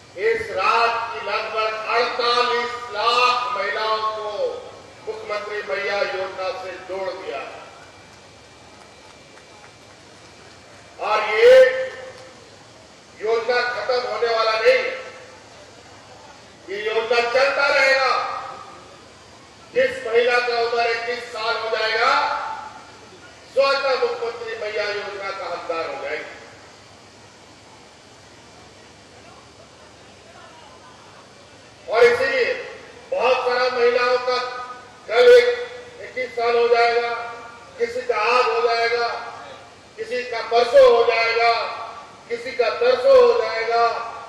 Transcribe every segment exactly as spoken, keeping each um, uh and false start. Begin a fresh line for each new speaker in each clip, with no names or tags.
इस राज्य की लगभग अड़तालीस लाख महिलाओं को मुख्यमंत्री मैया योजना से जोड़ दिया है और ये योजना खत्म होने वाला नहीं, ये योजना चलता रहेगा। जिस महिला का उम्र इक्कीस साल हो जाएगा स्वतः मुख्यमंत्री मैया योजना का हकदार हो जाएगी। और इसीलिए बहुत सारा महिलाओं का कल इक्कीस साल हो जाएगा, किसी का आज हो जाएगा, किसी का परसों हो जाएगा, किसी का तरसों हो जाएगा।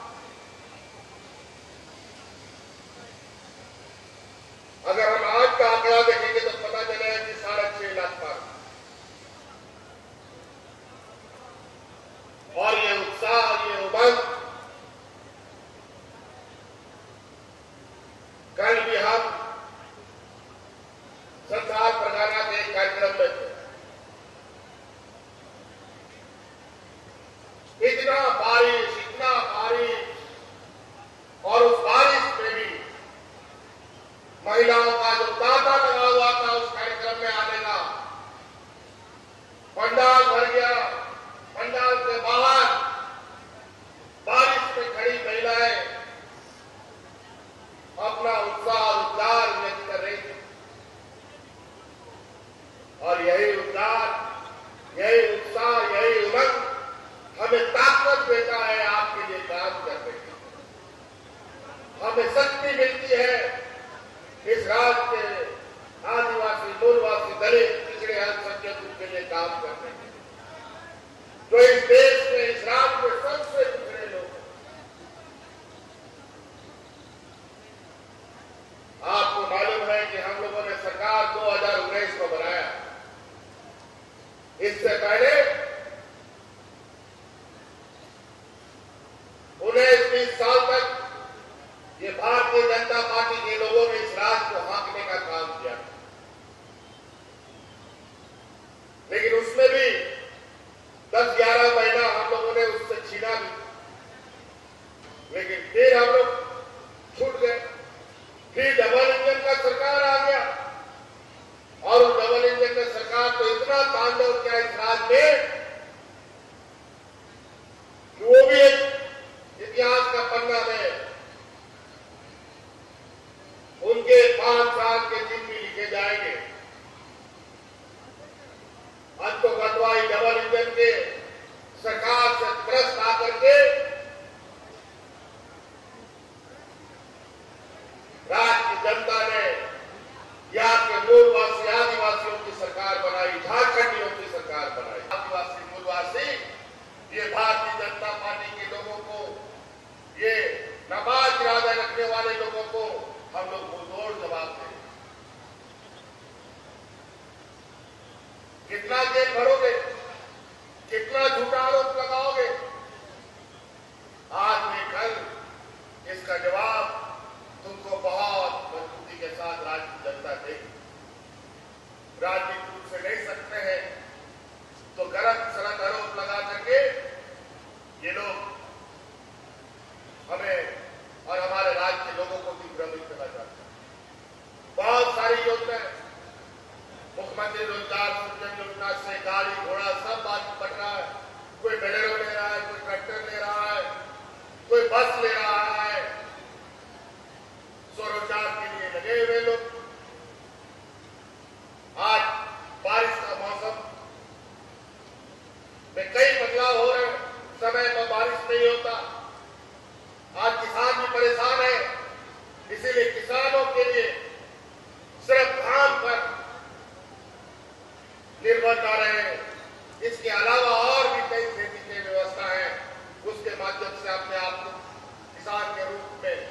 अगर हम आज का आंकड़ा देखेंगे तो पता चलेगा कि साढ़े छह लाख पार और ये उत्साह, ये उमंग कल भी हम संथाल परगना के एक कार्यक्रम में थे। इतना बारिश, इतना बारिश और उस बारिश में भी महिलाओं का जो तांता लगा हुआ था उस कार्यक्रम में आने का, पंडाल भर गया। पंडाल के बाहर बारिश में खड़ी महिलाएं अपना उत्साह उद्गार व्यक्त कर रही थी और यही उद्गार, यही उत्साह, यही उमंग हमें ताकत देता है आपके लिए काम करने की। हमें शक्ति मिलती है इस राज्य के आदिवासी, मूलवासी, दलित, पिछड़े अल्पसंख्यकों के लिए काम करने की। जो इस देश में, इस राज्य में सबसे पिछड़े लोग हैं। आपको मालूम है कि हम लोगों ने सरकार दो हजार उन्नीस को बनाया। इससे पहले उन्नीस बीस साल तक ये भारतीय जनता पार्टी के लोगों ने इस राज्य को हाँकने का काम किया, लेकिन उसमें भी दस ग्यारह महीना हम लोगों ने उससे छीना भी, लेकिन फिर हम लोग छूट गए। फिर डबल इंजन का सरकार आ गया और उस डबल इंजन का सरकार तो इतना तांडव किया इस राज्य में कि वो भी एक इतिहास का पन्ना में उनके पांच साल के दिन भी लिखे जाएंगे। आज तो गतवाई डबल इंजन के सरकार से त्रस्त आकर के राज्य की जनता ने यहाँ के मूलवासी आदिवासियों की सरकार बनाई, झारखंडियों की सरकार बनाई। आदिवासी मूलवासी ये भारतीय जनता पार्टी के लोगों को, ये नापाक इरादा रखने वाले लोगों को हम लोग मुंहतोड़ जवाब दें। कितना जेल भरोगे, कितना झूठा आरोप लगाओगे? आज नहीं कल इसका जवाब तुमको बहुत मजबूती के साथ राज्य की जनता देगी। राजनीतिक रूप से नहीं सकते हैं तो गलत सलत आरोप लगा करके ये लोग हमें और हमारे राज्य के लोगों को दिग्भ्रमित करना चाहते हैं। बहुत सारी योजनाएं, मुख्यमंत्री रोजगार सृजन योजना से गाड़ी घोड़ा सब बात बढ़ रहा है। कोई बेलेरो ले रहा है, कोई ट्रैक्टर ले रहा है, कोई बस ले रहा है। स्वरोजगार के लिए लगे हुए लोग। आज बारिश का मौसम में कई बदलाव हो रहे हैं, समय पर बारिश नहीं होता। आज किसान भी परेशान है, इसीलिए किसानों के लिए सिर्फ धान पर निर्भर न रहे, इसके अलावा और भी कई खेती की व्यवस्था है, उसके माध्यम से अपने आप को किसान के रूप में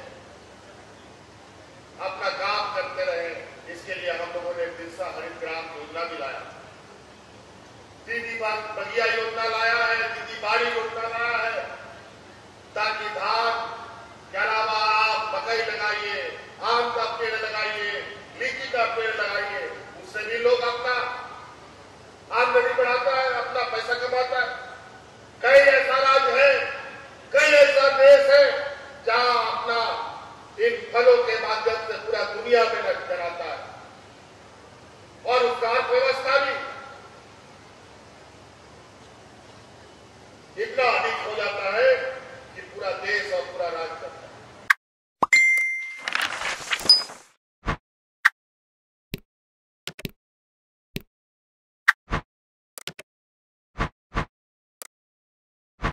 अपना काम करते रहे। इसके लिए हम लोगों ने बिरसा हरित ग्राम योजना भी लाया, दीदी बगिया योजना लाया है, दीदी बाड़ी योजना लाया है, ताकि धान के अलावा आप मकई लगाइए, आम का पेड़ लगाइए, लीची का पेड़ लगाइए, उससे भी लोग अपना आमदनी बढ़ाता है, अपना पैसा कमाता है। कई ऐसा राज्य है, कई ऐसा देश है जहां फलों के माध्यम से पूरा दुनिया में नजर आता है और उसका अर्थव्यवस्था